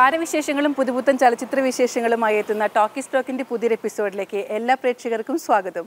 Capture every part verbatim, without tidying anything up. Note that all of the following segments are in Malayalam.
താരവിശേഷങ്ങളും പുതുപുത്തൻ ചലച്ചിത്ര വിശേഷങ്ങളുമായി എത്തുന്ന ടോക്കീസ് ടോക്കിൻ്റെ പുതിയൊരു എപ്പിസോഡിലേക്ക് എല്ലാ പ്രേക്ഷകർക്കും സ്വാഗതം.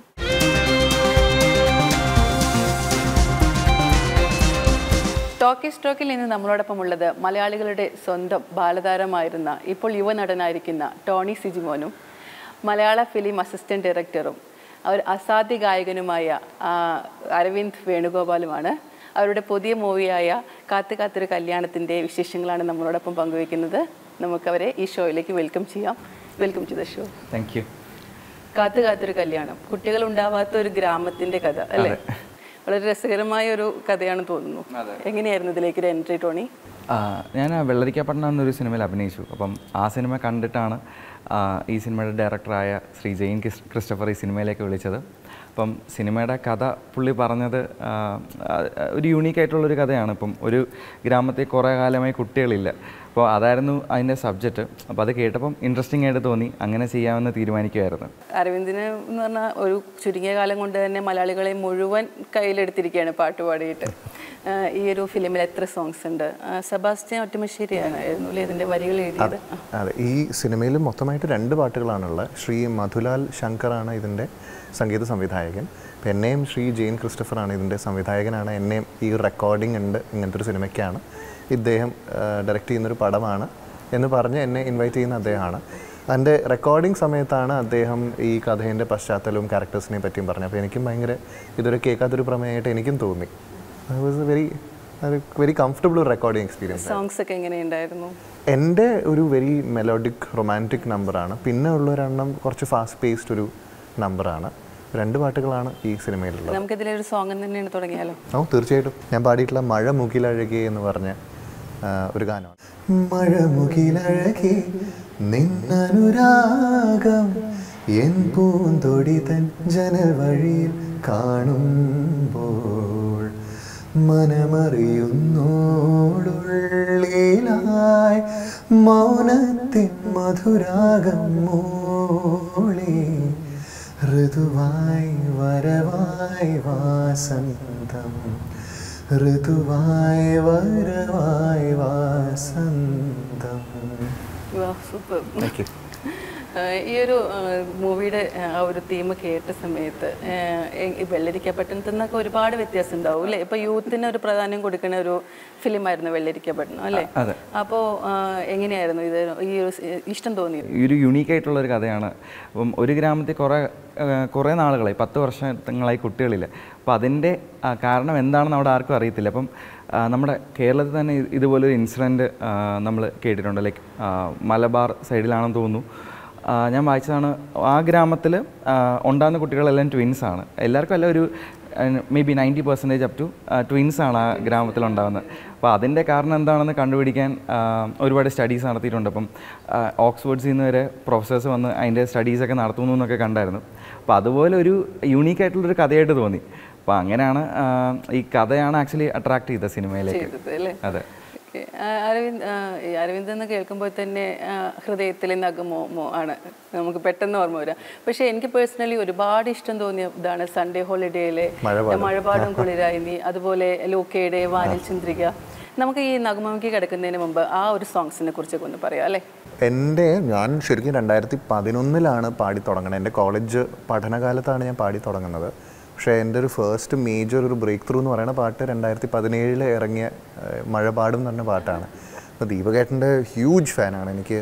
ടോക്കീസ് ടോക്കിൽ ഇന്ന് നമ്മളോടൊപ്പം ഉള്ളത് മലയാളികളുടെ സ്വന്തം ബാലതാരമായിരുന്ന ഇപ്പോൾ യുവനടനായിരിക്കുന്ന ടോണി സിജിമോനും മലയാള ഫിലിം അസിസ്റ്റന്റ് ഡയറക്ടറും അവർ അസാധ്യ ഗായകനുമായ അരവിന്ദ് വേണുഗോപാലുമാണ്. അവരുടെ പുതിയ മൂവിയായ കാത്ത് കാത്തൊരു കല്യാണത്തിൻ്റെ വിശേഷങ്ങളാണ് നമ്മളോടൊപ്പം പങ്കുവയ്ക്കുന്നത്. നമുക്കവരെ ഈ ഷോയിലേക്ക് വെൽക്കം ചെയ്യാം. Welcome to the show. Thank you. കാത്ത് കാത്തൊരു കല്യാണം, കുട്ടികൾ ഉണ്ടാവാത്ത ഒരു ഗ്രാമത്തിൻ്റെ കഥ അല്ലേ? വളരെ രസകരമായ ഒരു കഥയാണ് തോന്നുന്നു. എങ്ങനെയായിരുന്നു ഇതിലേക്ക് ഒരു എൻട്രി ടോണി? ഞാൻ വെള്ളരിക്കപ്പട്ടണം എന്നൊരു സിനിമയിൽ അഭിനയിച്ചു. അപ്പം ആ സിനിമ കണ്ടിട്ടാണ് ഈ സിനിമയുടെ ഡയറക്ടറായ ശ്രീ ജെയിൻ ക്രിസ്റ്റഫർ ഈ സിനിമയിലേക്ക് വിളിച്ചത്. അപ്പം സിനിമയുടെ കഥ പുള്ളി പറഞ്ഞത് ഒരു യൂണീക്കായിട്ടുള്ളൊരു കഥയാണ്. ഇപ്പം ഒരു ഗ്രാമത്തിൽ കുറേ കാലമായി കുട്ടികളില്ല. അപ്പോൾ അതായിരുന്നു അതിൻ്റെ സബ്ജക്റ്റ്. അപ്പോൾ അത് കേട്ടപ്പം ഇൻട്രസ്റ്റിംഗ് ആയിട്ട് തോന്നി. അങ്ങനെ ചെയ്യാമെന്ന് തീരുമാനിക്കുമായിരുന്നു. അരവിന്ദിന് എന്ന് പറഞ്ഞാൽ ഒരു ചുരുങ്ങിയ കാലം കൊണ്ട് തന്നെ മലയാളികളെ മുഴുവൻ കയ്യിലെടുത്തിരിക്കുകയാണ് പാട്ട് പാടിയിട്ട്. ഈ ഒരു ഫിലിമിൽ എത്ര സോങ്സ് ഉണ്ട്? സെബാസ്റ്റ്യൻ ഒറ്റമശ്ശേരിയാണ് അല്ലേ ഇതിൻ്റെ വരികൾ എഴുതിയത്? അതെ, ഈ സിനിമയിൽ മൊത്തമായിട്ട് രണ്ട് പാട്ടുകളാണുള്ളത്. ശ്രീ മധുലാൽ ശങ്കറാണ് ഇതിൻ്റെ സംഗീത സംവിധായകൻ. അപ്പം എന്നെയും ശ്രീ ജെയിൻ ക്രിസ്റ്റഫറാണ് ഇതിൻ്റെ സംവിധായകനാണ്. എന്നെയും ഈ റെക്കോർഡിംഗ് ഉണ്ട്, ഇങ്ങനത്തെ ഒരു സിനിമയ്ക്കാണ്, ഇദ്ദേഹം ഡയറക്റ്റ് ചെയ്യുന്നൊരു പടമാണ് എന്ന് പറഞ്ഞ് എന്നെ ഇൻവൈറ്റ് ചെയ്യുന്ന അദ്ദേഹമാണ്. അതിൻ്റെ റെക്കോർഡിംഗ് സമയത്താണ് അദ്ദേഹം ഈ കഥേൻ്റെ പശ്ചാത്തലവും ക്യാരക്ടേഴ്സിനെ പറ്റിയും പറഞ്ഞത്. അപ്പോൾ എനിക്കും ഭയങ്കര ഇതൊരു കേൾക്കാത്തൊരു പ്രമേയമായിട്ട് എനിക്കും തോന്നി. I was a very very comfortable recording experience. Songs ഒക്കെ എങ്ങനെയുണ്ടായിരുന്നു? എൻ്റെ ഒരു വെരി മെലോഡിക് റൊമാൻറ്റിക് നമ്പറാണ്. പിന്നെ ഉള്ളൊരെണ്ണം കുറച്ച് ഫാസ്റ്റ് പേസ്ഡ് ഒരു നമ്പറാണ്. രണ്ട് പാട്ടുകളാണ് ഈ സിനിമയിലുള്ളത്. നമുക്കിതിലൊരു സോങ് തന്നെയാണ് തുടങ്ങിയാലോ? ഓ തീർച്ചയായിട്ടും. ഞാൻ പാടിയിട്ടുള്ള മഴ മുകിലഴകി എന്ന് പറഞ്ഞ ഒരു ഗാനമാണ്. മഴ മുകിലഴകി നിന്നനുരാഗം എൻ പൂന്തൊടി തൻ ജനൽ വഴിയിൽ കാണുമ്പോൾ മനമറിയുന്നോടുള്ളിലായി മൗനത്തിൻ മധുരാഗം മൂളി ഋതുവായി വരവായി വാസന്തം ഋതുവായി വരവായി വാസന്തം. ഈ ഒരു മൂവിയുടെ ആ ഒരു തീം കേട്ട സമയത്ത് വെള്ളരിക്കപ്പട്ടണത്തിൽ നിന്നൊക്കെ ഒരുപാട് വ്യത്യാസം ഉണ്ടാവും അല്ലേ? ഇപ്പൊ യൂത്തിന് ഒരു പ്രാധാന്യം കൊടുക്കുന്ന ഒരു ഫിലിമായിരുന്നു വെള്ളരിക്കപ്പട്ടണം അല്ലേ? അപ്പോൾ എങ്ങനെയായിരുന്നു ഇത് ഈ ഒരു ഇഷ്ടം തോന്നിയത്? ഈ ഒരു യുണീക്ക് ആയിട്ടുള്ള ഒരു കഥയാണ്. അപ്പം ഒരു ഗ്രാമത്തിൽ കുറേ കുറേ നാളുകളായി, പത്ത് വർഷങ്ങളായി കുട്ടികളില്ല. അപ്പോൾ അതിൻ്റെ കാരണം എന്താണെന്ന് അവിടെ ആർക്കും അറിയത്തില്ല. അപ്പം നമ്മുടെ കേരളത്തിൽ തന്നെ ഇതുപോലൊരു ഇൻസിഡൻറ്റ് നമ്മൾ കേട്ടിട്ടുണ്ട്. ലൈക്ക് മലബാർ സൈഡിലാണെന്ന് തോന്നുന്നു. ഞാൻ വായിച്ചതാണ്. ആ ഗ്രാമത്തിൽ ഉണ്ടാകുന്ന കുട്ടികളെല്ലാം ട്വിൻസാണ്. എല്ലാവർക്കും അല്ല, ഒരു maybe ninety percentage up to ട്വിൻസാണ് ആ ഗ്രാമത്തിലുണ്ടാകുന്നത്. അപ്പോൾ അതിൻ്റെ കാരണം എന്താണെന്ന് കണ്ടുപിടിക്കാൻ ഒരുപാട് സ്റ്റഡീസ് നടത്തിയിട്ടുണ്ട്. അപ്പം ഓക്സ്ഫോർഡ്സിൽ നിന്ന് വരെ പ്രൊഫസേഴ്സ് വന്ന് അതിൻ്റെ സ്റ്റഡീസൊക്കെ നടത്തുന്നു എന്നൊക്കെ കണ്ടായിരുന്നു. അപ്പോൾ അതുപോലെ ഒരു യൂണീക്കായിട്ടുള്ളൊരു കഥയായിട്ട് തോന്നി. അപ്പോൾ അങ്ങനെയാണ് ഈ കഥയാണ് ആക്ച്വലി അട്രാക്ട് ചെയ്ത സിനിമയിലേക്ക്. അതെ. അരവിന്ദ് അരവിന്ദ് എന്ന് കേൾക്കുമ്പോൾ തന്നെ ഹൃദയത്തിൽ നഗമോ ആണ് നമുക്ക് പെട്ടെന്ന് ഓർമ്മ വരാം. പക്ഷേ എനിക്ക് പേഴ്സണലി ഒരുപാട് ഇഷ്ടം തോന്നിയ ഇതാണ് സൺഡേ ഹോളിഡേയിലെ മഴപാടും കുളിരായി നീ, അതുപോലെ ലൂക്കയുടെ വാനിൽ ചന്ദ്രിക. നമുക്ക് ഈ നഗമയ്ക്ക് കിടക്കുന്നതിന് മുമ്പ് ആ ഒരു സോങ്സിനെ കുറിച്ചൊക്കെ ഒന്ന് പറയാം അല്ലേ? എൻ്റെ ഞാൻ ശരിക്കും രണ്ടായിരത്തി പതിനൊന്നിലാണ് പാടി തുടങ്ങുന്നത്. എൻ്റെ കോളേജ് പഠനകാലത്താണ് ഞാൻ പാടി തുടങ്ങുന്നത്. പക്ഷേ എൻ്റെ ഒരു ഫസ്റ്റ് മേജർ ഒരു ബ്രേക്ക് ത്രൂ എന്ന് പറയുന്ന പാട്ട് രണ്ടായിരത്തി പതിനേഴിൽ ഇറങ്ങിയ മഴപാടും എന്ന് പറഞ്ഞ പാട്ടാണ്. അപ്പോൾ ദീപകേട്ടൻ്റെ ഹ്യൂജ് ഫാനാണ്. എനിക്ക്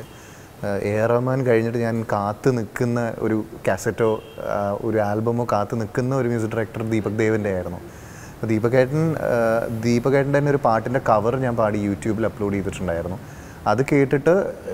എ ആർ റഹ്മാൻ കഴിഞ്ഞിട്ട് ഞാൻ കാത്ത് നിൽക്കുന്ന ഒരു കാസറ്റോ ഒരു ആൽബമോ കാത്ത് നിൽക്കുന്ന ഒരു മ്യൂസിക് ഡയറക്ടർ ദീപക് ദേവിൻ്റെ ആയിരുന്നു. അപ്പോൾ ദീപകേട്ടൻ ദീപകേട്ടൻ്റെ തന്നെ ഒരു പാട്ടിൻ്റെ കവർ ഞാൻ പാടി യൂട്യൂബിൽ അപ്ലോഡ് ചെയ്തിട്ടുണ്ടായിരുന്നു. അത് കേട്ടിട്ട്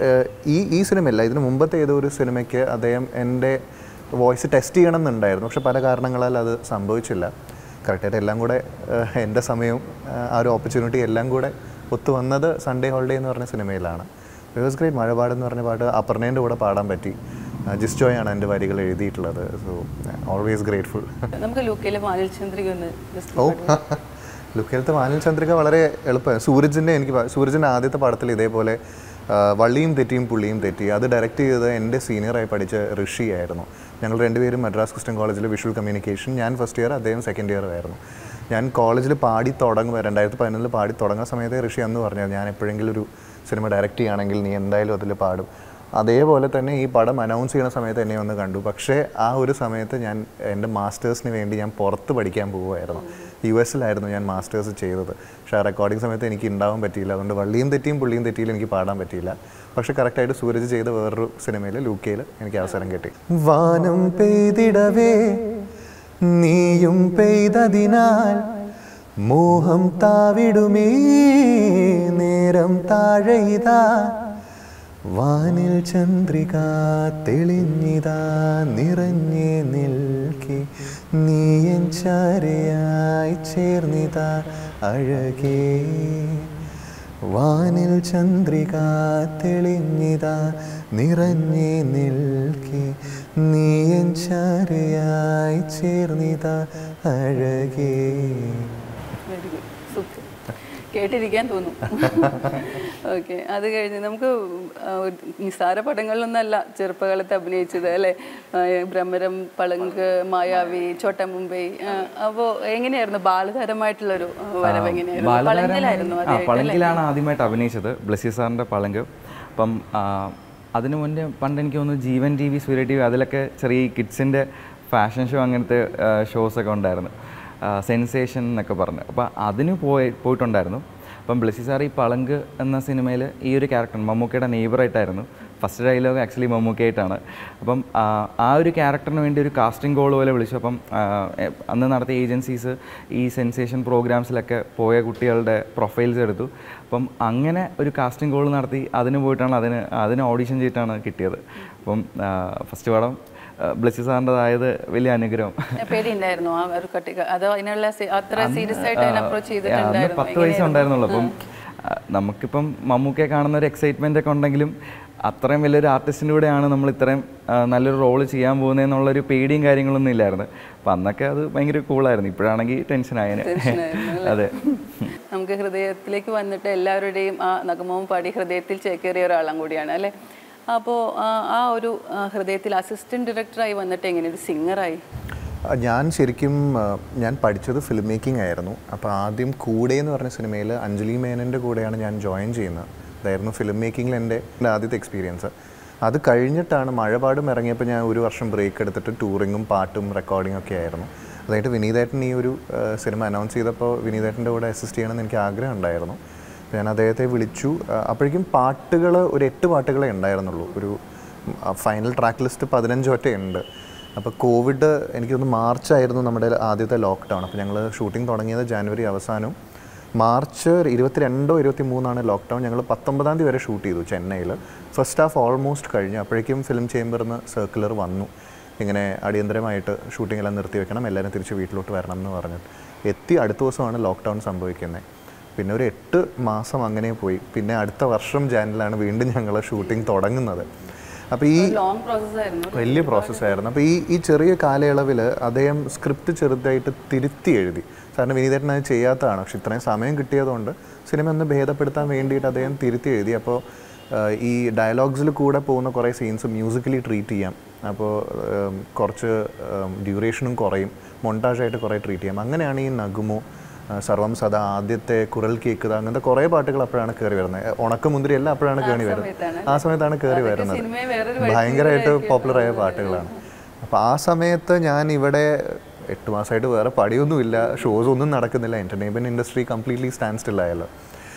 ഈ ഈ സിനിമയല്ല, ഇതിന് മുമ്പത്തെ ഏതോ ഒരു സിനിമയ്ക്ക് അദ്ദേഹം എൻ്റെ വോയിസ് ടെസ്റ്റ് ചെയ്യണം എന്നുണ്ടായിരുന്നു. പക്ഷെ പല കാരണങ്ങളാൽ അത് സംഭവിച്ചില്ല. കറക്റ്റായിട്ട് എല്ലാം കൂടെ എൻ്റെ സമയവും ആ ഒരു ഓപ്പർച്യൂണിറ്റി എല്ലാം കൂടെ ഒത്തു വന്നത് സൺഡേ ഹോളിഡേ എന്ന് പറഞ്ഞ സിനിമയിലാണ്. It was great. മഴപാട് എന്ന് പറഞ്ഞ പാട്ട് അപർണേൻ്റെ കൂടെ പാടാൻ പറ്റി. ജിസ്റ്റോയാണ് എൻ്റെ വരികൾ എഴുതിയിട്ടുള്ളത്. So always grateful. നമുക്ക് ലൂക്കയിലെ വാനിൽ ചന്ദ്രിക ഒന്ന് ഓ ലൂക്കയിലത്തെ വാനിൽ ചന്ദ്രിക വളരെ എളുപ്പമാണ്. സൂരജിൻ്റെ എനിക്ക് സൂരജിൻ്റെ ആദ്യത്തെ പടത്തിൽ ഇതേപോലെ വള്ളിയും തെറ്റിയും പുള്ളിയും തെറ്റി അത് ഡയറക്റ്റ് ചെയ്തത് എൻ്റെ സീനിയറായി പഠിച്ച ഋഷി ആയിരുന്നു. ഞങ്ങൾ രണ്ടുപേരും മദ്രാസ് ക്രിസ്ത്യൻ കോളേജിൽ വിഷ്വൽ കമ്മ്യൂണിക്കേഷൻ, ഞാൻ ഫസ്റ്റ് ഇയർ, അദ്ദേഹം സെക്കൻഡ് ഇയർ ആയിരുന്നു. ഞാൻ കോളേജിൽ പാടി തുടങ്ങുമ്പോൾ രണ്ടായിരത്തി പതിനൊന്നിൽ പാടി തുടങ്ങുന്ന സമയത്ത് ഋഷി അന്ന് പറഞ്ഞു ഞാൻ എപ്പോഴെങ്കിലും ഒരു സിനിമ ഡയറക്റ്റ് ചെയ്യുകയാണെങ്കിൽ നീ എന്തായാലും അതിൽ പാടും. അതേപോലെ തന്നെ ഈ പടം അനൗൺസ് ചെയ്യുന്ന സമയത്ത് എന്നെ ഒന്ന് കണ്ടു. പക്ഷേ ആ ഒരു സമയത്ത് ഞാൻ എൻ്റെ മാസ്റ്റേഴ്സിന് വേണ്ടി ഞാൻ പുറത്ത് പഠിക്കാൻ പോവുമായിരുന്നു. യു എസിലായിരുന്നു ഞാൻ മാസ്റ്റേഴ്സ് ചെയ്തത്. പക്ഷേ ആ റെക്കോർഡിംഗ് സമയത്ത് എനിക്ക് ഉണ്ടാവാൻ പറ്റിയില്ല. അതുകൊണ്ട് വള്ളിയും തെറ്റിയും പുള്ളിയും തെറ്റിയിൽ എനിക്ക് പാടാൻ പറ്റിയില്ല. പക്ഷെ കറക്റ്റായിട്ട് സൂരജ് ചെയ്ത വേറൊരു സിനിമയിൽ ലൂക്കയിൽ എനിക്ക് അവസരം കിട്ടി. വാനം പെയ്തിടവേ നീയും പെയ്തതിനാൽ മോഹം താവിടുമേ നേരം താഴെയ്താ വാനിൽ ചന്ദ്രിക തെളിഞ്ഞിതാ നിറഞ്ഞേ നിൽക്കെ നീയൻ ചാരയായി ചേർന്നിതാ അഴകേ. വാനിൽ ചന്ദ്രിക തെളിഞ്ഞിതാ നിറഞ്ഞേ നിൽക്കെ നീയൻ ചാരയായി ചേർന്നിതാ അഴകേ. വെരി ഗുഡ്, സൂപ്പർ, കേട്ടിരിക്കാൻ തോന്നും. ഓക്കെ, അത് കഴിഞ്ഞ് നമുക്ക് നിസ്സാര പടങ്ങളിലൊന്നല്ല ചെറുപ്പകാലത്ത് അഭിനയിച്ചത് അല്ലേ? ഭ്രമരം, പളങ്ക്, മായാവി, ചോട്ട മുംബൈ. അപ്പോൾ എങ്ങനെയായിരുന്നു ബാലതാരമായിട്ടുള്ളൊരു വരവ്? എങ്ങനെയായിരുന്നു? പളങ്കിലായിരുന്നു, പളങ്കിലാണ് ആദ്യമായിട്ട് അഭിനയിച്ചത്, ബ്ലസ്സി സാറിൻ്റെ പളങ്ക്. അപ്പം അതിനു മുന്നേ പണ്ട് എനിക്ക് തോന്നുന്നു Jeevan T V, Surya T V, അതിലൊക്കെ ചെറിയ കിഡ്സിൻ്റെ ഫാഷൻ ഷോ അങ്ങനത്തെ ഷോസൊക്കെ ഉണ്ടായിരുന്നു, സെൻസേഷൻ എന്നൊക്കെ പറഞ്ഞ്. അപ്പോൾ അതിന് പോയി പോയിട്ടുണ്ടായിരുന്നു. അപ്പം ബ്ലസ്സി സാർ ഈ പളങ്ക് എന്ന സിനിമയിൽ ഈ ഒരു ക്യാരക്ടർ മമ്മൂക്കയുടെ നെയ്ബറായിട്ടായിരുന്നു. ഫസ്റ്റ് ഡയലോഗ് ആക്ച്വലി മമ്മൂക്കയായിട്ടാണ്. അപ്പം ആ ഒരു ക്യാരക്ടറിന് വേണ്ടി ഒരു കാസ്റ്റിംഗ് കോൾ പോലെ വിളിച്ചു. അപ്പം അന്ന് നടത്തിയ ഏജൻസീസ് ഈ സെൻസേഷൻ പ്രോഗ്രാംസിലൊക്കെ പോയ കുട്ടികളുടെ പ്രൊഫൈൽസ് എടുത്തു. അപ്പം അങ്ങനെ ഒരു കാസ്റ്റിംഗ് കോൾ നടത്തി അതിന് പോയിട്ടാണ് അതിന് അതിന് ഓഡിഷൻ ചെയ്തിട്ടാണ് കിട്ടിയത്. അപ്പം ഫസ്റ്റ് പടം ബ്ലസ്സി സാറിൻ്റെതായത് വലിയ അനുഗ്രഹം. പേടിയുണ്ടായിരുന്നു ആ ഒരു കട്ടിക? അതോ അതിനുള്ള അത്ര സീരിയസ് ആയിട്ട് അപ്രോച്ച് ചെയ്തിട്ടുണ്ടായിരുന്നു? പത്ത് വയസ്സുണ്ടായിരുന്നുള്ളൂ. അപ്പം നമുക്കിപ്പം മമ്മൂക്കയെ കാണുന്ന ഒരു എക്സൈറ്റ്മെൻ്റ് ഒക്കെ ഉണ്ടെങ്കിലും അത്രയും വലിയൊരു ആർട്ടിസ്റ്റിൻ്റെ കൂടെയാണ് നമ്മൾ ഇത്രയും നല്ലൊരു റോള് ചെയ്യാൻ പോകുന്നതെന്നുള്ളൊരു പേടിയും കാര്യങ്ങളൊന്നും ഇല്ലായിരുന്നു. അപ്പം അന്നൊക്കെ അത് ഭയങ്കര കൂളായിരുന്നു. ഇപ്പോഴാണെങ്കിൽ ടെൻഷനായേനെ. അതെ, നമുക്ക് ഹൃദയത്തിലേക്ക് വന്നിട്ട് എല്ലാവരുടെയും ആ നഗമവും പാടി ഹൃദയത്തിൽ ചേക്കേറിയ ഒരാളും കൂടിയാണ് അല്ലേ? അപ്പോൾ ആ ഒരു ഹൃദയത്തിൽ അസിസ്റ്റൻറ്റ് ഡയറക്ടറായി വന്നിട്ട് എങ്ങനെ ഒരു സിംഗറായി? ഞാൻ ശരിക്കും ഞാൻ പഠിച്ചത് ഫിലിം മേക്കിംഗ് ആയിരുന്നു. അപ്പോൾ ആദ്യം കൂടെ എന്ന് പറഞ്ഞ സിനിമയിൽ അഞ്ജലി മേനൻ്റെ കൂടെയാണ് ഞാൻ ജോയിൻ ചെയ്യുന്നത്. അതായിരുന്നു ഫിലിം മേക്കിങ്ങിൽ എൻ്റെ ആദ്യത്തെ എക്സ്പീരിയൻസ്. അത് കഴിഞ്ഞിട്ടാണ് മഴപാടും ഇറങ്ങിയപ്പോൾ ഞാൻ ഒരു വർഷം ബ്രേക്ക് എടുത്തിട്ട് ടൂറിങ്ങും പാട്ടും റെക്കോർഡിങ്ങും ഒക്കെ ആയിരുന്നു. അതായിട്ട് വിനീതേട്ടൻ ഈ ഒരു സിനിമ അനൗൺസ് ചെയ്തപ്പോൾ വിനീതേട്ടൻ്റെ കൂടെ അസിസ്റ്റ് ചെയ്യണമെന്ന് എനിക്ക് ആഗ്രഹം ഉണ്ടായിരുന്നു. ഞാൻ അദ്ദേഹത്തെ വിളിച്ചു. അപ്പോഴേക്കും പാട്ടുകൾ ഒരു എട്ട് പാട്ടുകളേ ഉണ്ടായിരുന്നുള്ളൂ. ഒരു ഫൈനൽ ട്രാക്ക് ലിസ്റ്റ് പതിനഞ്ച് ഒറ്റ ഉണ്ട്. അപ്പോൾ കോവിഡ് എനിക്കൊന്ന് മാർച്ചായിരുന്നു നമ്മുടെ ആദ്യത്തെ ലോക്ക്ഡൗൺ. അപ്പോൾ ഞങ്ങൾ ഷൂട്ടിംഗ് തുടങ്ങിയത് ജാനുവരി അവസാനവും. മാർച്ച് ഇരുപത്തി രണ്ടോ ഇരുപത്തി മൂന്നാണ് ലോക്ക്ഡൗൺ. ഞങ്ങൾ പത്തൊമ്പതാം തീയതി വരെ ഷൂട്ട് ചെയ്തു ചെന്നൈയിൽ. ഫസ്റ്റ് ഹാഫ് ഓൾമോസ്റ്റ് കഴിഞ്ഞു. അപ്പോഴേക്കും ഫിലിം ചേംബറിൽ നിന്ന് സർക്കുലർ വന്നു, ഇങ്ങനെ അടിയന്തരമായിട്ട് ഷൂട്ടിംഗ് എല്ലാം നിർത്തി വെക്കണം, എല്ലാവരും തിരിച്ച് വീട്ടിലോട്ട് വരണം എന്ന് പറഞ്ഞിട്ട്. എത്തി അടുത്ത ദിവസമാണ് ലോക്ക്ഡൗൺ സംഭവിക്കുന്നത്. പിന്നെ ഒരു എട്ട് മാസം അങ്ങനെ പോയി. പിന്നെ അടുത്ത വർഷം ജാനിലാണ് വീണ്ടും ഞങ്ങൾ ഷൂട്ടിംഗ് തുടങ്ങുന്നത്. അപ്പോൾ ഈ വലിയ പ്രോസസ്സായിരുന്നു. അപ്പോൾ ഈ ഈ ചെറിയ കാലയളവിൽ അദ്ദേഹം സ്ക്രിപ്റ്റ് ചെറുതായിട്ട് തിരുത്തി എഴുതി. സാറിന് വിനീതേട്ടൻ അത് ചെയ്യാത്തതാണ്. പക്ഷെ ഇത്രയും സമയം കിട്ടിയതുകൊണ്ട് സിനിമ ഒന്ന് ഭേദപ്പെടുത്താൻ വേണ്ടിയിട്ട് അദ്ദേഹം തിരുത്തി എഴുതി. അപ്പോൾ ഈ ഡയലോഗ്സിൽ കൂടെ പോകുന്ന കുറേ സീൻസ് മ്യൂസിക്കലി ട്രീറ്റ് ചെയ്യാം. അപ്പോൾ കുറച്ച് ഡ്യൂറേഷനും കുറയും, മൊണ്ടാജായിട്ട് കുറേ ട്രീറ്റ് ചെയ്യാം. അങ്ങനെയാണ് ഈ നഗുമോ, സർവം സദാ, ആദ്യത്തെ കുരൽ കേൾക്കുക, അങ്ങനത്തെ കുറേ പാട്ടുകൾ അപ്പോഴാണ് കയറി വരുന്നത്. ഉണക്കമുന്തിരി എല്ലാം അപ്പോഴാണ് കയറി വരുന്നത്. ആ സമയത്താണ് കയറി വരുന്നത്. ഭയങ്കരമായിട്ട് പോപ്പുലറായ പാട്ടുകളാണ്. അപ്പോൾ ആ സമയത്ത് ഞാൻ ഇവിടെ എട്ട് മാസമായിട്ട് വേറെ പടിയൊന്നുമില്ല, ഷോസ് ഒന്നും നടക്കുന്നില്ല, എൻ്റർടൈൻമെൻറ്റ് ഇൻഡസ്ട്രി കംപ്ലീറ്റ്ലി സ്റ്റാൻഡ് സ്റ്റില്ലായല്ലോ.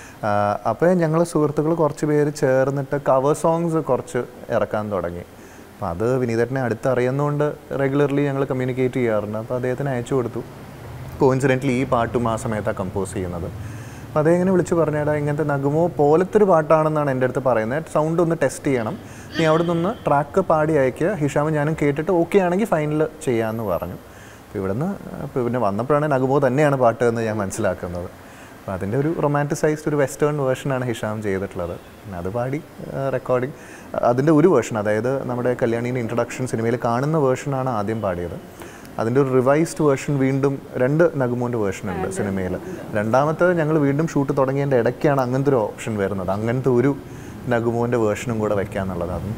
അപ്പോൾ ഞങ്ങൾ സുഹൃത്തുക്കൾ കുറച്ച് പേര് ചേർന്നിട്ട് കവർ സോങ്സ് കുറച്ച് ഇറക്കാൻ തുടങ്ങി. അപ്പോൾ അത് വിനീതേട്ടനെ അടുത്തറിയുന്നതുകൊണ്ട് റെഗുലർലി ഞങ്ങൾ കമ്മ്യൂണിക്കേറ്റ് ചെയ്യാറുണ്ട്. അപ്പോൾ അദ്ദേഹത്തിന് അയച്ചു കൊടുത്തു. കോയിൻസിഡൻ്റലി ഈ പാട്ടും ആ സമയത്താണ് കമ്പോസ് ചെയ്യുന്നത്. അപ്പോൾ അതേ ഇങ്ങനെ വിളിച്ച് പറഞ്ഞേടാ, ഇങ്ങനത്തെ നഗുമോ പോലത്തെ ഒരു പാട്ടാണെന്നാണ് എൻ്റെ അടുത്ത് പറയുന്നത്, സൗണ്ട് ഒന്ന് ടെസ്റ്റ് ചെയ്യണം, നീ അവിടെ നിന്ന് ട്രാക്ക് പാടി അയക്കുക, ഹിഷാമും ഞാനും കേട്ടിട്ട് ഓക്കെ ആണെങ്കിൽ ഫൈനൽ ചെയ്യാമെന്ന് പറഞ്ഞു. അപ്പോൾ ഇവിടെ നിന്ന് ഇപ്പോൾ പിന്നെ വന്നപ്പോഴാണ് നഗുമോ തന്നെയാണ് പാട്ട് എന്ന് ഞാൻ മനസ്സിലാക്കുന്നത്. അപ്പോൾ അതിൻ്റെ ഒരു റൊമാൻറ്റിസൈസ്ഡ് ഒരു വെസ്റ്റേൺ വേർഷനാണ് ഹിഷാം ചെയ്തിട്ടുള്ളത്. പിന്നെ അത് പാടി റെക്കോർഡിങ് അതിൻ്റെ ഒരു വേർഷൻ, അതായത് നമ്മുടെ കല്യാണീൻ്റെ ഇൻട്രൊഡക്ഷൻ സിനിമയിൽ കാണുന്ന വേർഷനാണ് ആദ്യം പാടിയത്. അതിൻ്റെ ഒരു റിവൈസ്ഡ് വേർഷൻ വീണ്ടും രണ്ട് നഗുമോൻ്റെ വേർഷൻ ഉണ്ട് സിനിമയിൽ. രണ്ടാമത്തെ ഞങ്ങൾ വീണ്ടും ഷൂട്ട് തുടങ്ങിയതിൻ്റെ ഇടയ്ക്കാണ് അങ്ങനത്തെ ഒരു ഓപ്ഷൻ വരുന്നത്, അങ്ങനത്തെ ഒരു നഗുമോൻ്റെ വേർഷനും കൂടെ വെക്കാന്നുള്ളത്. അതും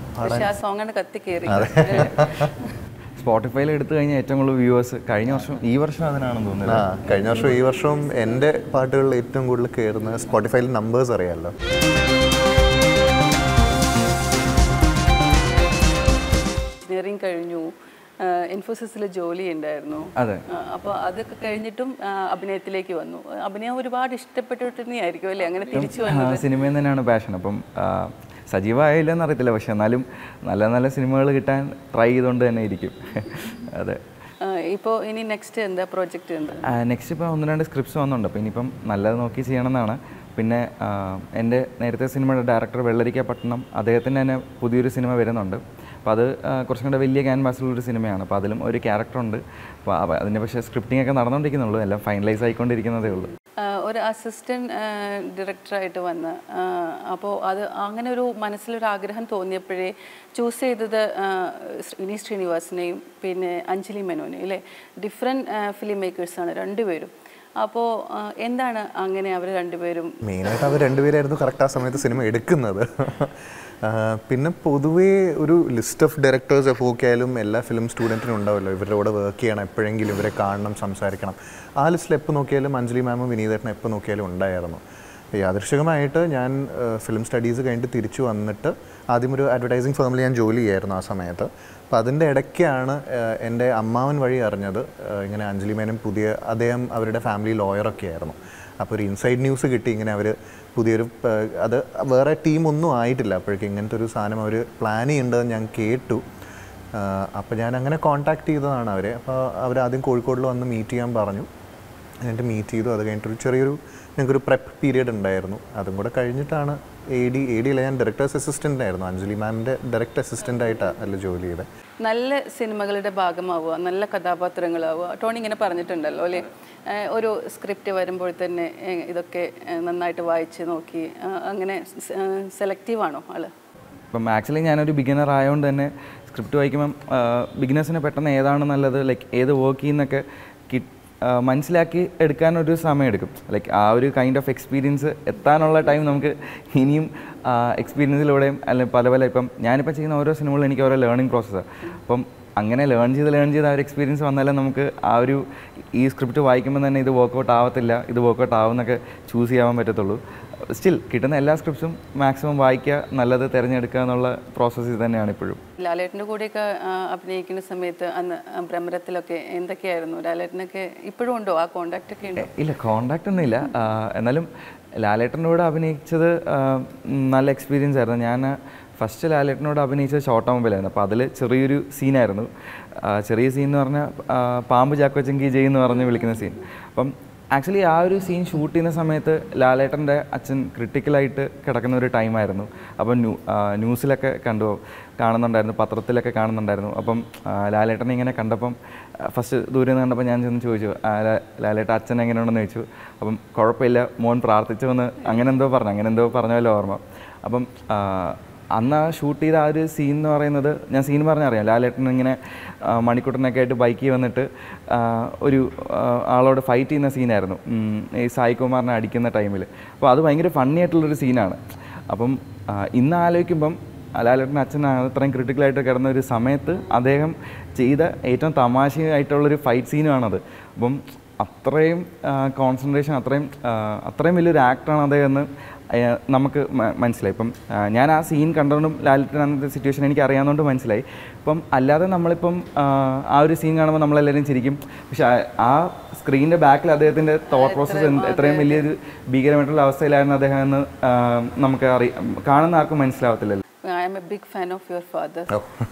സ്പോട്ടിഫൈയിൽ എടുത്തു കഴിഞ്ഞാൽ ഏറ്റവും കൂടുതൽ വ്യൂവേഴ്സ് കഴിഞ്ഞ വർഷം ഈ വർഷം അതിനാണെന്ന് തോന്നുന്നത്. ആ കഴിഞ്ഞ വർഷം ഈ വർഷം എൻ്റെ പാട്ടുകളിൽ ഏറ്റവും കൂടുതൽ കയറുന്ന സ്പോട്ടിഫൈയിൽ നമ്പേഴ്സ് അറിയാമല്ലോ. എഞ്ചിനീയറിംഗ് കഴിഞ്ഞു, ഇൻഫോസിസിൽ ജോലി ഉണ്ടായിരുന്നു. അതെ. അപ്പോൾ അതൊക്കെ കഴിഞ്ഞിട്ടും അഭിനയത്തിലേക്ക് വന്നു. അഭിനയം ഒരുപാട് ഇഷ്ടപ്പെട്ടിട്ട് തന്നെയായിരിക്കും അല്ലേ അങ്ങനെ തിരിച്ചു വന്നത്? സിനിമയിൽ തന്നെയാണ് പാഷൻ. അപ്പം സജീവമായില്ലെന്ന് അറിയത്തില്ല, പക്ഷെ എന്നാലും നല്ല നല്ല സിനിമകൾ കിട്ടാൻ ട്രൈ ചെയ്തുകൊണ്ട് തന്നെ ഇരിക്കും. അതെ. ഇപ്പോൾ ഇനി നെക്സ്റ്റ് എന്താ പ്രോജക്റ്റ് ഉണ്ട്? നെക്സ്റ്റ് ഇപ്പോൾ ഒന്ന് രണ്ട് സ്ക്രിപ്റ്റ്സ് വന്നുണ്ട്. അപ്പോൾ ഇനിയിപ്പം നല്ലത് നോക്കി ചെയ്യണമെന്നാണ്. പിന്നെ എൻ്റെ നേരത്തെ സിനിമയുടെ ഡയറക്ടർ വെള്ളരിക്ക പട്ടണം, അദ്ദേഹത്തിൻ്റെ തന്നെ പുതിയൊരു സിനിമ വരുന്നുണ്ട്. അപ്പോൾ അത് കുറച്ചും കൂടെ വലിയ ക്യാൻവാസിലുള്ളൊരു സിനിമയാണ്. അപ്പോൾ അതിലും ഒരു ക്യാരക്ടറുണ്ട്. അപ്പോൾ അതിൻ്റെ പക്ഷേ സ്ക്രിപ്റ്റിംഗ് ഒക്കെ നടന്നുകൊണ്ടിരിക്കുന്നുള്ളൂ, എല്ലാം ഫൈനലൈസ് ആയിക്കൊണ്ടിരിക്കുന്നതേ ഉള്ളൂ. ഒരു അസിസ്റ്റൻറ്റ് ഡയറക്ടറായിട്ട് വന്ന് അപ്പോൾ അത് അങ്ങനെ ഒരു മനസ്സിലൊരു ആഗ്രഹം തോന്നിയപ്പോഴേ ചൂസ് ചെയ്തത് വിനീത് ശ്രീനിവാസനെയും പിന്നെ അഞ്ജലി മേനോനെയും അല്ലേ? ഡിഫറെൻറ്റ് ഫിലിം മേക്കേഴ്സാണ് രണ്ടുപേരും. അപ്പോൾ എന്താണ് അങ്ങനെ അവർ രണ്ടുപേരും? മെയിനായിട്ട് അവർ രണ്ടുപേരായിരുന്നു കറക്റ്റ് ആ സമയത്ത് സിനിമ എടുക്കുന്നത്. പിന്നെ പൊതുവേ ഒരു ലിസ്റ്റ് ഓഫ് ഡയറക്ടേഴ്സ് എഫ് നോക്കിയാലും എല്ലാ ഫിലിം സ്റ്റുഡൻറ്റിനും ഉണ്ടാവുമല്ലോ, ഇവരുടെ കൂടെ വർക്ക് ചെയ്യണം, എപ്പോഴെങ്കിലും ഇവരെ കാണണം, സംസാരിക്കണം. ആ ലിസ്റ്റിൽ എപ്പോൾ നോക്കിയാലും അഞ്ജലി മാമും വിനീതേട്ടനും എപ്പോൾ നോക്കിയാലും ഉണ്ടായിരുന്നു. യാദൃശ്ചികമായിട്ട് ഞാൻ ഫിലിം സ്റ്റഡീസ് കഴിഞ്ഞിട്ട് തിരിച്ചു വന്നിട്ട് ആദ്യം ഒരു അഡ്വർടൈസിങ് ഫേമിൽ ഞാൻ ജോലി ചെയ്യായിരുന്നു ആ സമയത്ത്. അപ്പോൾ അതിൻ്റെ ഇടയ്ക്കാണ് എൻ്റെ അമ്മാവൻ വഴി അറിഞ്ഞത് ഇങ്ങനെ അഞ്ജലി മേനോൻ പുതിയ, അദ്ദേഹം അവരുടെ ഫാമിലി ലോയറൊക്കെ ആയിരുന്നു. അപ്പോൾ ഒരു ഇൻസൈഡ് ന്യൂസ് കിട്ടി, ഇങ്ങനെ അവർ പുതിയൊരു, അത് വേറെ ടീമൊന്നും ആയിട്ടില്ല അപ്പോഴേക്കും, ഇങ്ങനത്തെ ഒരു സാധനം അവർ പ്ലാൻ ചെയ്യുന്നുണ്ടെന്ന് ഞാൻ കേട്ടു. അപ്പോൾ ഞാൻ അങ്ങനെ കോൺടാക്ട് ചെയ്തതാണ് അവരെ. അപ്പോൾ അവരാദ്യം കോഴിക്കോടിൽ വന്ന് മീറ്റ് ചെയ്യാൻ പറഞ്ഞു. എന്നിട്ട് മീറ്റ് ചെയ്തു. അത് കഴിഞ്ഞിട്ടൊരു ചെറിയൊരു ഞങ്ങൾക്കൊരു പ്രെപ്പ് പീരിയഡ് ഉണ്ടായിരുന്നു. അതും കൂടെ കഴിഞ്ഞിട്ടാണ് എ ഡി എ ഡിയിലെ ഞാൻ ഡയറക്ടേഴ്സ് അസിസ്റ്റൻ്റ് ആയിരുന്നു. അഞ്ജലി മാമിൻ്റെ ഡയറക്ടർ അസിസ്റ്റൻ്റ് ആയിട്ടാണ് അതിൽ ജോലി ചെയ്തത്. നല്ല സിനിമകളുടെ ഭാഗമാവുക, നല്ല കഥാപാത്രങ്ങളാവുക. ടോണി ഇങ്ങനെ പറഞ്ഞിട്ടുണ്ടല്ലോ അല്ലേ, ഒരു സ്ക്രിപ്റ്റ് വരുമ്പോൾ തന്നെ ഇതൊക്കെ നന്നായിട്ട് വായിച്ച് നോക്കി അങ്ങനെ സെലക്റ്റീവാണോ ആള്? ഇപ്പം ആക്ച്വലി ഞാനൊരു ബിഗിനർ ആയതുകൊണ്ട് തന്നെ സ്ക്രിപ്റ്റ് വായിക്കുമ്പം ബിഗിനേഴ്സിന് പെട്ടെന്ന് ഏതാണ് നല്ലത്, ലൈക്ക് ഏത് വർക്ക് ചെയ്യുന്നൊക്കെ കിട്ട് മനസ്സിലാക്കി എടുക്കാനൊരു സമയമെടുക്കും. ലൈക്ക് ആ ഒരു കൈൻഡ് ഓഫ് എക്സ്പീരിയൻസ് എത്താനുള്ള ടൈം നമുക്ക് ഇനിയും എക്സ്പീരിയൻസിലൂടെയും അല്ലെങ്കിൽ പല പല ഇപ്പം ഞാനിപ്പോൾ ചെയ്യുന്ന ഓരോ സിനിമകളും എനിക്ക് ഓരോ ലേണിംഗ് പ്രോസസ്സാണ്. അപ്പം അങ്ങനെ ലേൺ ചെയ്ത് ലേൺ ചെയ്ത് ആ ഒരു എക്സ്പീരിയൻസ് വന്നാലേ നമുക്ക് ആ ഒരു ഈ സ്ക്രിപ്റ്റ് വായിക്കുമ്പോൾ തന്നെ ഇത് വർക്കൗട്ട് ആവത്തില്ല, ഇത് വർക്കൗട്ട് ആവുമെന്നൊക്കെ ചൂസ് ചെയ്യാൻ പറ്റത്തുള്ളൂ. സ്റ്റിൽ കിട്ടുന്ന എല്ലാ സ്ക്രിപ്റ്റ്സും മാക്സിമം വായിക്കുക, നല്ലത് തിരഞ്ഞെടുക്കുക എന്നുള്ള പ്രോസസ്സ് തന്നെയാണ് ഇപ്പോഴും. ലാലേട്ടൻ്റെ കൂടെയൊക്കെ അഭിനയിക്കുന്ന സമയത്ത് അന്ന് ഭ്രമരത്തിലൊക്കെ എന്തൊക്കെയായിരുന്നു? ലാലേട്ടനൊക്കെ ഇപ്പോഴും ഉണ്ടോ ആ കോണ്ടാക്റ്റ് ഒക്കെ ഉണ്ടോ? ഇല്ല, കോണ്ടാക്റ്റ് ഒന്നും ഇല്ല. എന്നാലും ലാലേട്ടൻ്റെ കൂടെ അഭിനയിച്ചത് നല്ല എക്സ്പീരിയൻസ് ആയിരുന്നു. ഞാൻ ഫസ്റ്റ് ലാലേട്ടനോട് അഭിനയിച്ചത് ഷോർട്ട് മൊബൈലായിരുന്നു. അപ്പോൾ അതിൽ ചെറിയൊരു സീനായിരുന്നു. ചെറിയ സീൻ എന്ന് പറഞ്ഞാൽ പാമ്പ് ചാക്കോച്ചങ്കി ജയ് എന്ന് പറഞ്ഞ് വിളിക്കുന്ന സീൻ. അപ്പം ആക്ച്വലി ആ ഒരു സീൻ ഷൂട്ട് ചെയ്യുന്ന സമയത്ത് ലാലേട്ടൻ്റെ അച്ഛൻ ക്രിട്ടിക്കലായിട്ട് കിടക്കുന്ന ഒരു ടൈമായിരുന്നു. അപ്പം ന്യൂ ന്യൂസിലൊക്കെ കണ്ടു കാണുന്നുണ്ടായിരുന്നു, പത്രത്തിലൊക്കെ കാണുന്നുണ്ടായിരുന്നു. അപ്പം ലാലേട്ടനെ ഇങ്ങനെ കണ്ടപ്പം ഫസ്റ്റ് ദൂരെ നിന്ന് കണ്ടപ്പോൾ ഞാൻ ചെന്ന് ചോദിച്ചു, ലാലേട്ട അച്ഛൻ എങ്ങനെയുണ്ടെന്ന് ചോദിച്ചു. അപ്പം കുഴപ്പമില്ല മോൻ പ്രാർത്ഥിച്ചു എന്ന് അങ്ങനെ എന്തോ പറഞ്ഞു, അങ്ങനെ എന്തോ പറഞ്ഞല്ലോ ഓർമ്മ. അപ്പം അന്ന് ആ ഷൂട്ട് ചെയ്ത ആ ഒരു സീൻ എന്ന് പറയുന്നത്, ഞാൻ സീൻ പറഞ്ഞറിയാം, ലാലേട്ടൻ ഇങ്ങനെ മണിക്കൂട്ടനൊക്കെ ആയിട്ട് ബൈക്കിൽ വന്നിട്ട് ഒരു ആളോട് ഫൈറ്റ് ചെയ്യുന്ന സീനായിരുന്നു ഈ സായി കുമാറിനെ അടിക്കുന്ന ടൈമിൽ. അപ്പോൾ അത് ഭയങ്കര ഫണ്ണി ആയിട്ടുള്ളൊരു സീനാണ്. അപ്പം ഇന്ന് ആലോചിക്കുമ്പം ലാലേട്ടൻ അച്ഛൻ അത്രയും ക്രിട്ടിക്കലായിട്ട് കിടന്ന ഒരു സമയത്ത് അദ്ദേഹം ചെയ്ത ഏറ്റവും തമാശയായിട്ടുള്ളൊരു ഫൈറ്റ് സീനുമാണത്. അപ്പം അത്രയും കോൺസെൻട്രേഷൻ, അത്രയും അത്രയും വലിയൊരു ആക്ടറാണ് അദ്ദേഹം എന്ന് നമുക്ക് മനസ്സിലായി. ഇപ്പം ഞാൻ ആ സീൻ കണ്ടുകൊണ്ടും ലാലേട്ടൻ അന്നത്തെ സിറ്റുവേഷൻ എനിക്ക് അറിയാവുന്നതുകൊണ്ട് മനസ്സിലായി. ഇപ്പം അല്ലാതെ നമ്മളിപ്പം ആ ഒരു സീൻ കാണുമ്പോൾ നമ്മളെല്ലാവരും ചിരിക്കും, പക്ഷെ ആ സ്ക്രീനിൻ്റെ ബാക്കിൽ അദ്ദേഹത്തിൻ്റെ തോട്ട് പ്രോസസ്സ് എത്രയും വലിയൊരു ഭീകരമായിട്ടുള്ള അവസ്ഥയിലായിരുന്നു അദ്ദേഹം എന്ന് നമുക്ക് അറിയാം, കാണുന്ന ആർക്കും മനസ്സിലാവത്തില്ലല്ലോ. I'm a big fan of your father.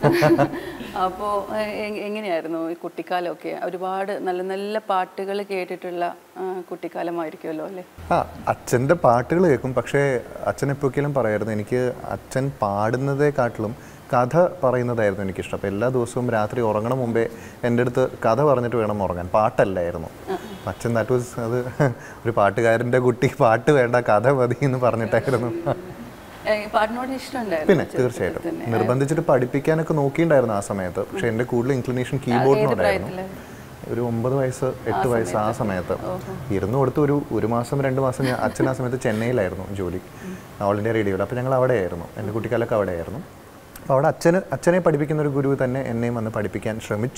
അപ്പോൾ എങ്ങനെയായിരുന്നു ഈ കുട്ടിക്കാലമൊക്കെ? ഒരുപാട് നല്ല നല്ല പാട്ടുകൾ കേട്ടിട്ടുള്ള കുട്ടിക്കാലമായിരിക്കുമല്ലോ അല്ലേ? ആ, അച്ഛൻ്റെ പാട്ടുകൾ കേൾക്കും. പക്ഷേ അച്ഛൻ എപ്പോഴെങ്കിലും പറയായിരുന്നു, എനിക്ക് അച്ഛൻ പാടുന്നതേക്കാട്ടിലും കഥ പറയുന്നതായിരുന്നു എനിക്കിഷ്ടം. അപ്പോൾ എല്ലാ ദിവസവും രാത്രി ഉറങ്ങണ മുമ്പേ എൻ്റെ അടുത്ത് കഥ പറഞ്ഞിട്ട് വേണം ഉറങ്ങാൻ, പാട്ടല്ലായിരുന്നു. അച്ഛൻ ദാറ്റ് വാസ്, അത് ഒരു പാട്ടുകാരൻ്റെ കുട്ടി പാട്ട് വേണ്ട കഥ മതി എന്ന് പറഞ്ഞിട്ടായിരുന്നു. പിന്നെ തീർച്ചയായിട്ടും നിർബന്ധിച്ചിട്ട് പഠിപ്പിക്കാനൊക്കെ നോക്കിയിട്ടുണ്ടായിരുന്നു ആ സമയത്ത്. പക്ഷെ എൻ്റെ കൂടുതൽ ഇൻക്ലിനേഷൻ കീബോർഡിനോടായിരുന്നു. ഒരു ഒമ്പത് വയസ്സ് എട്ട് വയസ്സ് ആ സമയത്ത് ഇരുന്ന് കൊടുത്ത് ഒരു ഒരു മാസം രണ്ട് മാസം ഞാൻ അച്ഛൻ ആ സമയത്ത് ചെന്നൈയിലായിരുന്നു ജോലി, ഓൾ ഇന്ത്യ റേഡിയോയിൽ. അപ്പോൾ ഞങ്ങൾ അവിടെയായിരുന്നു, എൻ്റെ കുട്ടിക്കാലൊക്കെ അവിടെയായിരുന്നു. അപ്പോൾ അവിടെ അച്ഛന് അച്ഛനെ പഠിപ്പിക്കുന്ന ഒരു ഗുരു തന്നെ എന്നെയും വന്ന് പഠിപ്പിക്കാൻ ശ്രമിച്ചു.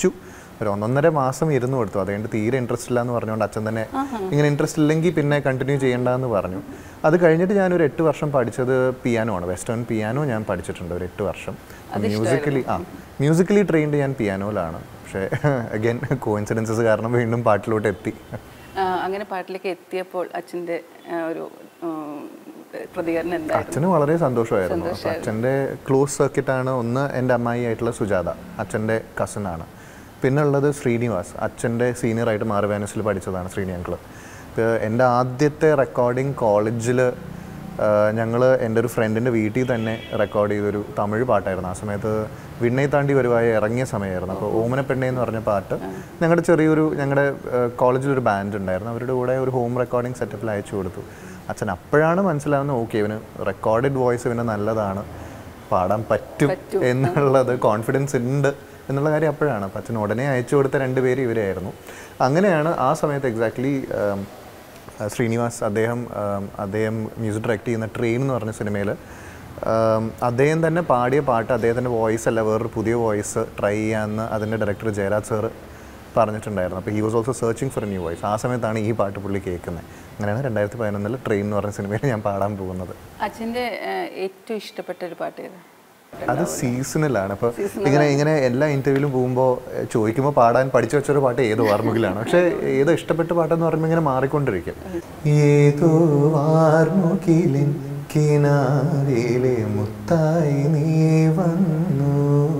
ഒരു ഒന്നൊന്നര മാസം ഇരുന്ന് കൊടുത്തു. അതുകൊണ്ട് തീരെ ഇൻട്രസ്റ്റ് ഇല്ല എന്ന് പറഞ്ഞുകൊണ്ട് അച്ഛൻ തന്നെ ഇങ്ങനെ ഇൻട്രസ്റ്റ് ഇല്ലെങ്കിൽ പിന്നെ കണ്ടിന്യൂ ചെയ്യേണ്ടെന്ന് പറഞ്ഞു. അത് കഴിഞ്ഞിട്ട് ഞാനൊരു എട്ട് വർഷം പഠിച്ചത് പിയാനോ ആണ്. വെസ്റ്റേൺ പിയാനോ ഞാൻ പഠിച്ചിട്ടുണ്ട് ഒരു എട്ട് വർഷം. മ്യൂസിക്കലി ആ മ്യൂസിക്കലി ട്രെയിൻഡ് ഞാൻ പിയാനോയിലാണ്. പക്ഷേ അഗൈൻ കോയിൻസിഡൻസസ് കാരണം വീണ്ടും പാട്ടിലോട്ട് എത്തി. അങ്ങനെ പാട്ടിലേക്ക് എത്തിയപ്പോൾ അച്ഛൻ്റെ ഒരു പ്രതികരണം എന്തായിരുന്നു? അച്ഛന് വളരെ സന്തോഷമായിരുന്നു. അപ്പോൾ അച്ഛൻ്റെ ക്ലോസ് സർക്കിറ്റാണ് ഒന്ന് എൻ്റെ അമ്മായി ആയിട്ടുള്ള സുജാത, അച്ഛൻ്റെ കസിനാണ്. പിന്നെ ഉള്ളത് ശ്രീനിവാസ്, അച്ഛൻ്റെ സീനിയറായിട്ട് മാർവാനസിൽ പഠിച്ചതാണ് ശ്രീനി അങ്കിള്. ഇപ്പോൾ എൻ്റെ ആദ്യത്തെ റെക്കോർഡിങ് കോളേജിൽ ഞങ്ങൾ എൻ്റെ ഒരു ഫ്രണ്ടിൻ്റെ വീട്ടിൽ തന്നെ റെക്കോർഡ് ചെയ്തൊരു തമിഴ് പാട്ടായിരുന്നു. ആ സമയത്ത് വിണ്ണை താണ്ടി വരുവായി ഇറങ്ങിയ സമയമായിരുന്നു. അപ്പോൾ ഓമനപ്പെണ്ണെ എന്ന് പറഞ്ഞ പാട്ട് ഞങ്ങളുടെ ചെറിയൊരു ഞങ്ങളുടെ കോളേജിലൊരു ബാൻഡ് ഉണ്ടായിരുന്നു, അവരുടെ കൂടെ ഒരു ഹോം റെക്കോർഡിങ് സെറ്റപ്പിൽ അയച്ചു കൊടുത്തു. അച്ഛൻ അപ്പോഴാണ് മനസ്സിലാവുന്നത് ഓക്കെ ഇവന് റെക്കോർഡഡ് വോയിസ് ഇവന് നല്ലതാണ്, പാടാൻ പറ്റും എന്നുള്ളത് കോൺഫിഡൻസ് ഉണ്ട് എന്നുള്ള കാര്യം അപ്പോഴാണ്. അപ്പം അച്ഛൻ ഉടനെ അയച്ചു കൊടുത്ത രണ്ടുപേര് ഇവരായിരുന്നു. അങ്ങനെയാണ് ആ സമയത്ത് എക്സാക്ട്ലി ശ്രീനിവാസ് അദ്ദേഹം അദ്ദേഹം മ്യൂസിക് ഡയറക്റ്റ് ചെയ്യുന്ന ട്രെയിൻ എന്ന് പറഞ്ഞ സിനിമയിൽ അദ്ദേഹം തന്നെ പാടിയ പാട്ട് അദ്ദേഹത്തിൻ്റെ വോയിസ് അല്ല വേറൊരു പുതിയ വോയിസ് ട്രൈ ചെയ്യാമെന്ന് അതിൻ്റെ ഡയറക്ടർ ജയരാജ് സാറ് പറഞ്ഞിട്ടുണ്ടായിരുന്നു. അപ്പോൾ he was also searching for a new voice. ആ സമയത്താണ് ഈ പാട്ട് പുള്ളി കേൾക്കുന്നത്. അങ്ങനെയാണ് രണ്ടായിരത്തി പതിനൊന്നിൽ ട്രെയിൻ എന്ന് പറഞ്ഞ സിനിമയിൽ ഞാൻ പാടാൻ പോകുന്നത്. അച്ഛൻ്റെ ഏറ്റവും ഇഷ്ടപ്പെട്ട ഒരു പാട്ട് ഏത്? അത് സീസണിലാണ്. അപ്പോൾ ഇങ്ങനെ ഇങ്ങനെ എല്ലാ ഇൻ്റർവ്യൂവിലും പോകുമ്പോൾ ചോദിക്കുമ്പോൾ പാടാൻ പഠിച്ചു വെച്ചൊരു പാട്ട് ഏതോ വാർമുകിലാണ്. പക്ഷേ ഏതോ ഇഷ്ടപ്പെട്ട പാട്ടെന്ന് പറയുമ്പോൾ ഇങ്ങനെ മാറിക്കൊണ്ടിരിക്കും. ഏതോ വാർമുകിലിൻ കിനാവിലെ മുത്തായി നീ വന്നു,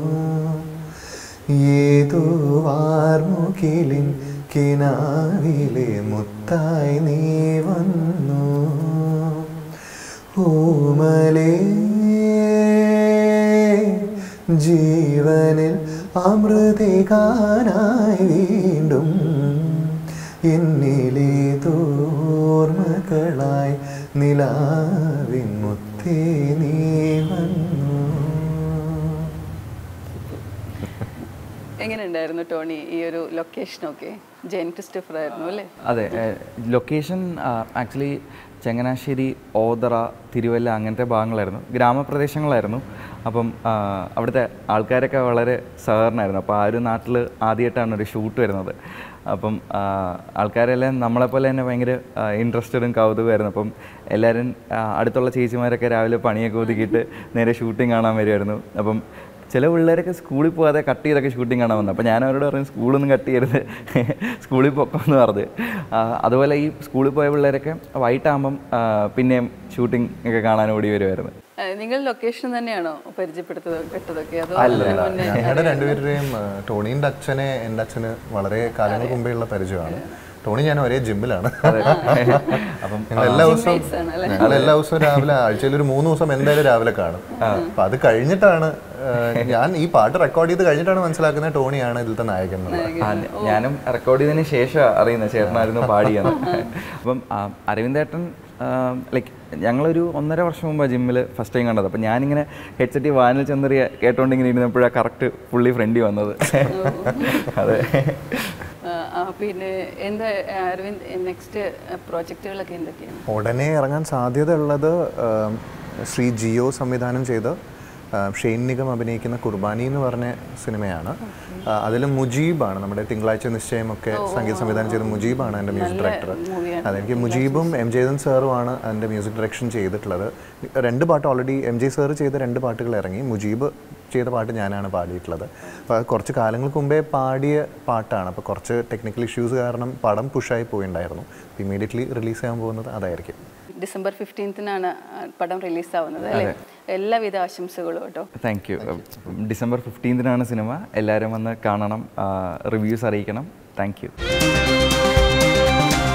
ഏതോ വാർമുകിലിൻ കിനാവിലെ മുത്തായി നീ വന്നു, ഓമലേ ജീവനിൽ അമൃതികാനായി വീണ്ടും എന്നിലേതോർമകളായി നിലാവിൻ മുത്തേ നീ വന്നു. എങ്ങനെയുണ്ടായിരുന്നു ടോണി ഈ ഒരു ലൊക്കേഷനൊക്കെ? ജെയിൻ ക്രിസ്റ്റഫർ ആയിരുന്നു അല്ലേ? അതെ, ലൊക്കേഷൻ ആക്ച്വലി ചങ്ങനാശ്ശേരി, ഓതറ, തിരുവല്ല അങ്ങനത്തെ ഭാഗങ്ങളായിരുന്നു, ഗ്രാമപ്രദേശങ്ങളായിരുന്നു. അപ്പം അവിടുത്തെ ആൾക്കാരൊക്കെ വളരെ സഹകരണമായിരുന്നു. അപ്പോൾ ആ ഒരു നാട്ടിൽ ആദ്യമായിട്ടാണ് ഒരു ഷൂട്ട് വരുന്നത്. അപ്പം ആൾക്കാരെല്ലാം നമ്മളെപ്പോലെ തന്നെ ഭയങ്കര ഇൻട്രസ്റ്റഡും കൗതുകമായിരുന്നു. അപ്പം എല്ലാവരും അടുത്തുള്ള ചേച്ചിമാരൊക്കെ രാവിലെ പണിയൊക്കെ ഒതുക്കിയിട്ട് നേരെ ഷൂട്ടിങ് കാണാൻ വരുമായിരുന്നു. അപ്പം ചില പിള്ളേരൊക്കെ സ്കൂളിൽ പോകാതെ കട്ട് ചെയ്തൊക്കെ ഷൂട്ടിങ് കാണാൻ വന്നു. അപ്പോൾ ഞാൻ അവരോട് പറഞ്ഞു സ്കൂളൊന്നും കട്ട് ചെയ്യരുത്, സ്കൂളിൽ പൊക്കമെന്ന് പറഞ്ഞ്. അതുപോലെ ഈ സ്കൂളിൽ പോയ പിള്ളേരൊക്കെ വൈകിട്ടാകുമ്പം പിന്നെയും ഷൂട്ടിംഗ് ഒക്കെ കാണാൻ ഓടി വരുമായിരുന്നു. നിങ്ങൾ ലൊക്കേഷൻ തന്നെയാണോ പരിചയപ്പെടുത്തതൊക്കെ? ഞങ്ങളുടെ രണ്ടുപേരുടെയും ടോണീൻ്റെ അച്ഛനെ എൻ്റെ അച്ഛന് വളരെ കാലങ്ങൾക്ക് മുമ്പേ ഉള്ള പരിചയമാണ്. ടോണി ഞാൻ ഒരേ ജിമ്മിലാണ്. അപ്പം ഞങ്ങൾ എല്ലാ ദിവസവും ഞങ്ങൾ എല്ലാ ദിവസവും രാവിലെ ആഴ്ചയിൽ ഒരു മൂന്ന് ദിവസം എന്തായാലും രാവിലെ കാണും. അപ്പം അത് കഴിഞ്ഞിട്ടാണ് ഞാൻ ഈ പാട്ട് റെക്കോർഡ് ചെയ്ത് കഴിഞ്ഞിട്ടാണ് മനസ്സിലാക്കുന്നത് ടോണിയാണ് ഇതിലത്തെ നായകൻ. ഞാനും റെക്കോർഡ് ചെയ്തതിന് ശേഷം അറിയുന്നത് ചേട്ടനായിരുന്നു പാടിയെന്ന്. അപ്പം അരവിന്ദേട്ടൻ ലൈക്ക് ഞങ്ങളൊരു ഒന്നര വർഷം മുമ്പ് ജിമ്മിൽ ഫസ്റ്റ് ടൈം കണ്ടത്. അപ്പം ഞാനിങ്ങനെ ഹെഡ്സെറ്റ് വാനിൽ ചെന്നറിയ കേട്ടോണ്ടിങ്ങനെ ഇരുന്നപ്പോഴാണ് കറക്റ്റ് പുള്ളി ഫ്രണ്ടിൽ വന്നത്. അതെ. പിന്നെ എന്താ അരവിന്ദ് നെക്സ്റ്റ് പ്രോജക്റ്റുകളൊക്കെ എന്തൊക്കെയാണ്? ഉടനെ ഇറങ്ങാൻ സാധ്യതയുള്ളത് ശ്രീ ജിയോ സംവിധാനം ചെയ്ത് ഷെയ്ൻ നിഗം അഭിനയിക്കുന്ന കുർബാനി എന്ന് പറഞ്ഞ സിനിമയാണ്. അതിൽ മുജീബാണ് നമ്മുടെ തിങ്കളാഴ്ച നിശ്ചയമൊക്കെ സംഗീത സംവിധാനം ചെയ്ത മുജീബാണ് എൻ്റെ മ്യൂസിക് ഡയറക്ടർ. അതെനിക്ക് മുജീബും എം ജയദൻ സാറുമാണ് അതിൻ്റെ മ്യൂസിക് ഡയറക്ഷൻ ചെയ്തിട്ടുള്ളത്. രണ്ട് പാട്ട് ഓൾറെഡി എം ജെ സാറ് ചെയ്ത രണ്ട് പാട്ടുകൾ ഇറങ്ങി, മുജീബ് ചെയ്ത പാട്ട് ഞാനാണ് പാടിയിട്ടുള്ളത്. അപ്പോൾ കുറച്ച് കാലങ്ങൾക്ക് മുമ്പേ പാടിയ പാട്ടാണ്. അപ്പോൾ കുറച്ച് ടെക്നിക്കൽ ഇഷ്യൂസ് കാരണം പടം പുഷായി പോയിണ്ടായിരുന്നു. ഇമ്മീഡിയറ്റ്ലി റിലീസ് ചെയ്യാൻ പോകുന്നത് അതായിരിക്കും. ഡിസംബർ ഫിഫ്റ്റീൻത്തിനാണ് പടം റിലീസാവുന്നത് അല്ലേ? എല്ലാവിധ ആശംസകളും കേട്ടോ. Thank you. ഡിസംബർ ഫിഫ്റ്റീൻത്തിനാണ് സിനിമ. എല്ലാവരും വന്ന് കാണണം, റിവ്യൂസ് അറിയിക്കണം. Thank U.